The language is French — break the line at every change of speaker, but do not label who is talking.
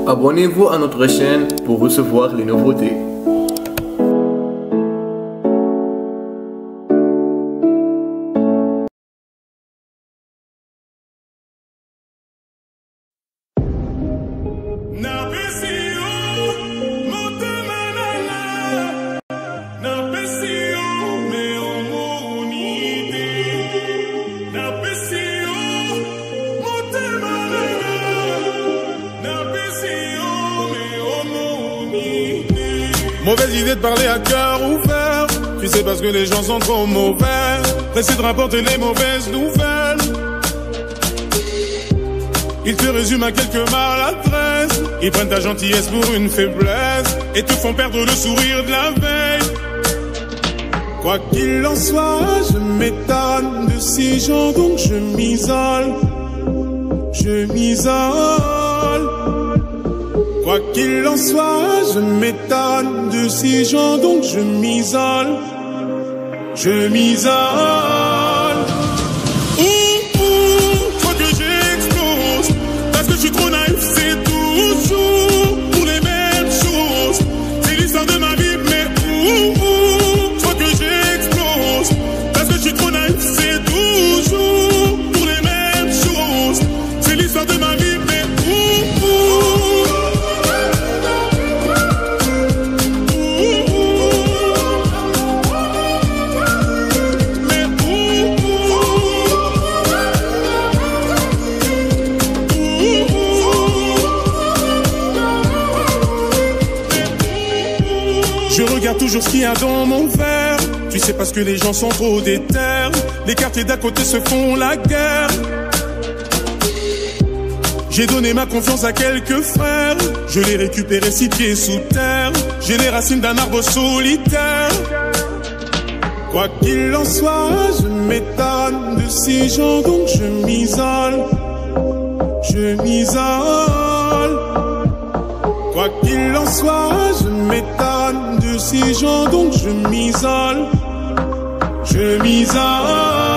Abonnez-vous à notre chaîne pour recevoir les nouveautés.
Mauvaise idée de parler à cœur ouvert. Tu sais parce que les gens sont trop mauvais, pressés de rapporter les mauvaises nouvelles. Ils te résument à quelques maladresses. Ils prennent ta gentillesse pour une faiblesse et te font perdre le sourire de la veille. Quoi qu'il en soit, je m'étonne de ces gens, donc je m'isole. Je m'isole. Quoi qu'il en soit, je m'étonne de ces gens, donc je m'isole. Je m'isole. Faut que j'explose, parce que je suis trop naïf, c'est toujours pour les mêmes choses. C'est l'histoire de ma vie, mais faut que j'explose, parce que je suis trop naïf, c'est toujours pour les mêmes choses. C'est l'histoire de ma vie, mais je regarde toujours ce qu'il y a dans mon verre. Tu sais parce que les gens sont trop déter. Les quartiers d'à côté se font la guerre. J'ai donné ma confiance à quelques frères. Je l'ai récupéré 6 pieds sous terre. J'ai les racines d'un arbre solitaire. Quoi qu'il en soit, je m'étonne de ces gens, donc je m'isole. Je m'isole. Quoi qu'il en soit, je m'étonne de ces gens, donc je m'isole. Je m'isole.